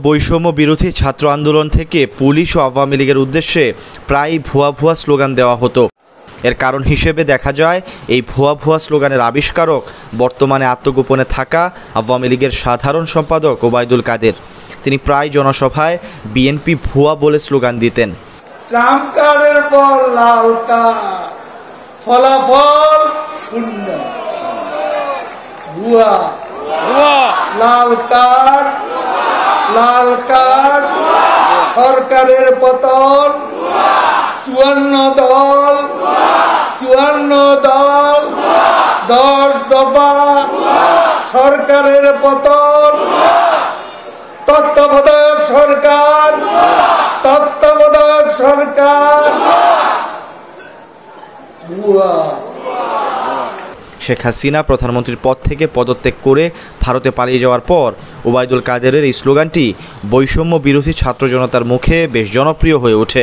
বৈষম্য বিরোধী ছাত্র আন্দোলন থেকে পুলিশ ও আওয়ামী লীগের উদ্দেশ্যে প্রায় ভুয়া স্লোগান দেওয়া হতো। এর কারণ হিসেবে দেখা যায় এই ভুয়া স্লোগানের আবিষ্কারক বর্তমানে আত্মগোপনে থাকা আওয়ামী লীগের সাধারণ সম্পাদক ওবায়দুল কাদের। তিনি প্রায় জনসভায় বিএনপি ভুয়া বলে স্লোগান দিতেন। ট্রাম্প কার্ডের পর লাল কার্ড, ফলাফল শূন্য, ভুয়া, লাল কার্ড, সরকারের পতন, 54 দল, 10 দফা, সরকারের পতন, তত্ত্বাবধায়ক সরকার, ভুয়া। শেখ হাসিনা প্রধানমন্ত্রীর পদ থেকে পদত্যাগ করে ভারতে পালিয়ে যাওয়ার পর ওবায়দুল কাদেরের এই স্লোগানটি বৈষম্য বিরোধী ছাত্র জনতার মুখে বেশ জনপ্রিয় হয়ে ওঠে।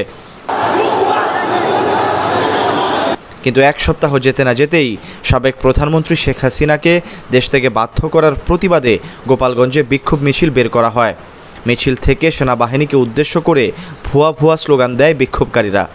কিন্তু এক সপ্তাহ যেতে না যেতেই সাবেক প্রধানমন্ত্রী শেখ হাসিনাকে দেশ থেকে বাধ্য করার প্রতিবাদে গোপালগঞ্জে বিক্ষোভ মিছিল বের করা হয়। মিছিল থেকে সেনাবাহিনীকে উদ্দেশ্য করে ভুয়া স্লোগান দেয় বিক্ষোভকারীরা।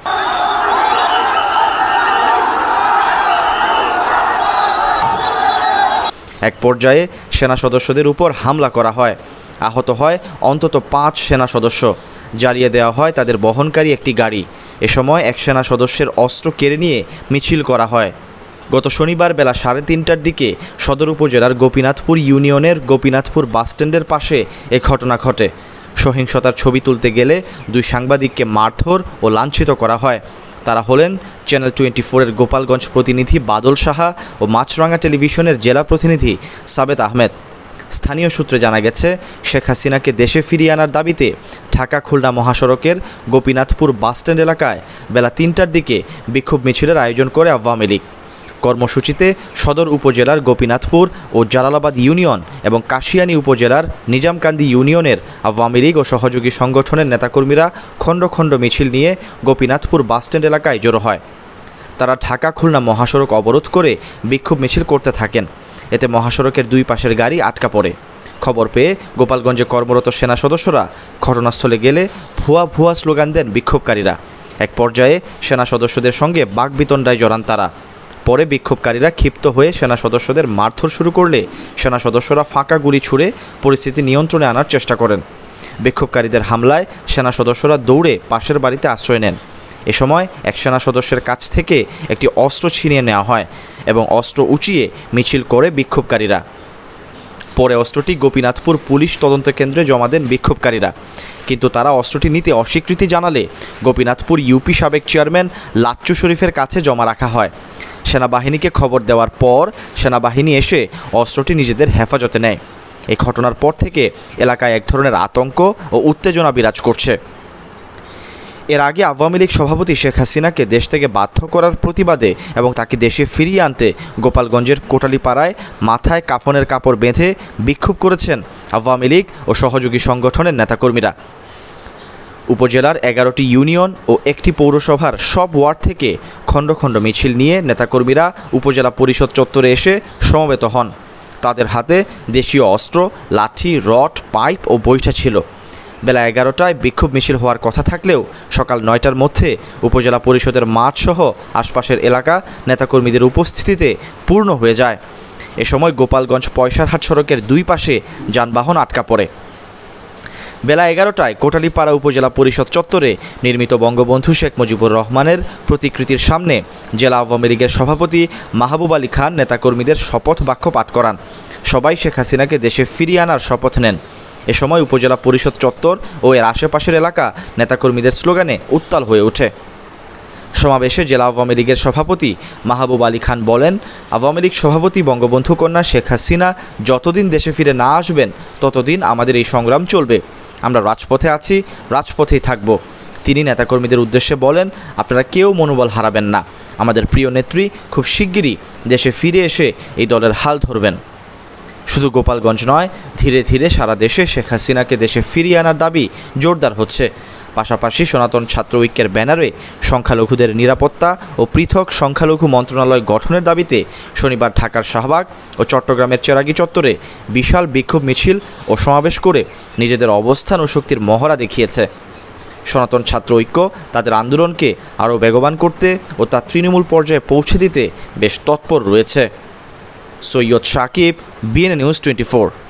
এক পর্যায়ে সেনা সদস্যদের উপর হামলা করা হয়। আহত হয় অন্তত 5 সেনা সদস্য। জ্বালিয়ে দেওয়া হয় তাদের বহনকারী একটি গাড়ি। এ সময় এক সেনা সদস্যের অস্ত্র কেড়ে নিয়ে মিছিল করা হয়। গত শনিবার বেলা 3:30টার দিকে সদর উপজেলার গোপীনাথপুর ইউনিয়নের গোপীনাথপুর বাসস্ট্যান্ডের পাশে এ ঘটনা ঘটে। সহিংসতার ছবি তুলতে গেলে 2 সাংবাদিককে মারধর ও লাঞ্ছিত করা হয়। তারা হলেন চ্যানেল 24-এর গোপালগঞ্জ প্রতিনিধি বাদল সাহা ও মাছরাঙা টেলিভিশনের জেলা প্রতিনিধি সাবেত আহমেদ। স্থানীয় সূত্রে জানা গেছে, শেখ হাসিনাকে দেশে ফিরিয়ে আনার দাবিতে ঢাকা খুলনা মহাসড়কের গোপীনাথপুর বাসস্ট্যান্ড এলাকায় বেলা 3টার দিকে বিক্ষোভ মিছিলের আয়োজন করে আওয়ামী লীগ। কর্মসূচিতে সদর উপজেলার গোপীনাথপুর ও জালালাবাদ ইউনিয়ন এবং কাশিয়ানী উপজেলার নিজামকান্দি ইউনিয়নের আওয়ামী লীগ ও সহযোগী সংগঠনের নেতাকর্মীরা খণ্ড মিছিল নিয়ে গোপীনাথপুর বাসস্ট্যান্ড এলাকায় জড়ো হয়। তারা ঢাকা খুলনা মহাসড়ক অবরোধ করে বিক্ষোভ মিছিল করতে থাকেন। এতে মহাসড়কের 2 পাশের গাড়ি আটকা পড়ে। খবর পেয়ে গোপালগঞ্জে কর্মরত সেনা সদস্যরা ঘটনাস্থলে গেলে ভুয়া স্লোগান দেন বিক্ষোভকারীরা। এক পর্যায়ে সেনা সদস্যদের সঙ্গে বাকবিতণ্ডায় জড়ান তারা। পরে বিক্ষোভকারীরা ক্ষিপ্ত হয়ে সেনা সদস্যদের মারধর শুরু করলে সেনা সদস্যরা ফাঁকা গুলি ছুড়ে পরিস্থিতি নিয়ন্ত্রণে আনার চেষ্টা করেন। বিক্ষোভকারীদের হামলায় সেনা সদস্যরা দৌড়ে পাশের বাড়িতে আশ্রয় নেন। এ সময় এক সেনা সদস্যের কাছ থেকে একটি অস্ত্র ছিনিয়ে নেওয়া হয় এবং অস্ত্র উঁচিয়ে মিছিল করে বিক্ষোভকারীরা। পরে অস্ত্রটি গোপীনাথপুর পুলিশ তদন্ত কেন্দ্রে জমা দেন বিক্ষোভকারীরা। কিন্তু তারা অস্ত্রটি নিতে অস্বীকৃতি জানালে গোপীনাথপুর ইউপি সাবেক চেয়ারম্যান লাচ্চু শরীফের কাছে জমা রাখা হয়। সেনাবাহিনীকে খবর দেওয়ার পর সেনাবাহিনী এসে অস্ত্রটি নিজেদের হেফাজতে নেয়। এই ঘটনার পর থেকে এলাকায় এক ধরনের আতঙ্ক ও উত্তেজনা বিরাজ করছে। এর আগে আওয়ামী লীগ সভাপতি শেখ হাসিনাকে দেশ থেকে বাধ্য করার প্রতিবাদে এবং তাকে দেশে ফিরিয়ে আনতে গোপালগঞ্জের কোটালীপাড়ায় মাথায় কাফনের কাপড় বেঁধে বিক্ষোভ করেছেন আওয়ামী লীগ ও সহযোগী সংগঠনের নেতাকর্মীরা। উপজেলার 11টি ইউনিয়ন ও 1টি পৌরসভার সব ওয়ার্ড থেকে খণ্ড মিছিল নিয়ে নেতাকর্মীরা উপজেলা পরিষদ চত্বরে এসে সমবেত হন। তাদের হাতে দেশীয় অস্ত্র, লাঠি, রড, পাইপ ও বৈঠা ছিল। বেলা 11টায় বিক্ষোভ মিছিল হওয়ার কথা থাকলেও সকাল 9টার মধ্যে উপজেলা পরিষদের মাঠসহ আশপাশের এলাকা নেতাকর্মীদের উপস্থিতিতে পূর্ণ হয়ে যায়। এ সময় গোপালগঞ্জ পয়সারহাট সড়কের 2 পাশে যানবাহন আটকা পড়ে। বেলা 11টায় কোটালীপাড়া উপজেলা পরিষদ চত্বরে নির্মিত বঙ্গবন্ধু শেখ মুজিবুর রহমানের প্রতিকৃতির সামনে জেলা আওয়ামী লীগের সভাপতি মাহবুব আলী খান নেতাকর্মীদের শপথ বাক্য পাঠ করান। সবাই শেখ হাসিনাকে দেশে ফিরিয়ে আনার শপথ নেন। এ সময় উপজেলা পরিষদ চত্বর ও এর আশেপাশের এলাকা নেতাকর্মীদের স্লোগানে উত্তাল হয়ে ওঠে। সমাবেশে জেলা আওয়ামী লীগের সভাপতি মাহবুব আলী খান বলেন, আওয়ামী লীগ সভাপতি বঙ্গবন্ধু কন্যা শেখ হাসিনা যতদিন দেশে ফিরে না আসবেন ততদিন আমাদের এই সংগ্রাম চলবে। আমরা রাজপথে আছি, রাজপথেই থাকব। তিনি নেতাকর্মীদের উদ্দেশ্যে বলেন, আপনারা কেউ মনোবল হারাবেন না। আমাদের প্রিয় নেত্রী খুব শিগগিরই দেশে ফিরে এসে এই দলের হাল ধরবেন। শুধু গোপালগঞ্জ নয়, ধীরে ধীরে সারা দেশে শেখ হাসিনাকে দেশে ফিরিয়ে আনার দাবি জোরদার হচ্ছে। পাশাপাশি সনাতন ছাত্র ঐক্যের ব্যানারে সংখ্যালঘুদের নিরাপত্তা ও পৃথক সংখ্যালঘু মন্ত্রণালয় গঠনের দাবিতে শনিবার ঢাকার শাহবাগ ও চট্টগ্রামের চেরাগী চত্বরে বিশাল বিক্ষোভ মিছিল ও সমাবেশ করে নিজেদের অবস্থান ও শক্তির মহড়া দেখিয়েছে। সনাতন ছাত্র ঐক্য তাদের আন্দোলনকে আরও বেগবান করতে ও তা তৃণমূল পর্যায়ে পৌঁছে দিতে বেশ তৎপর রয়েছে। Syed Sakib, BNA news 24।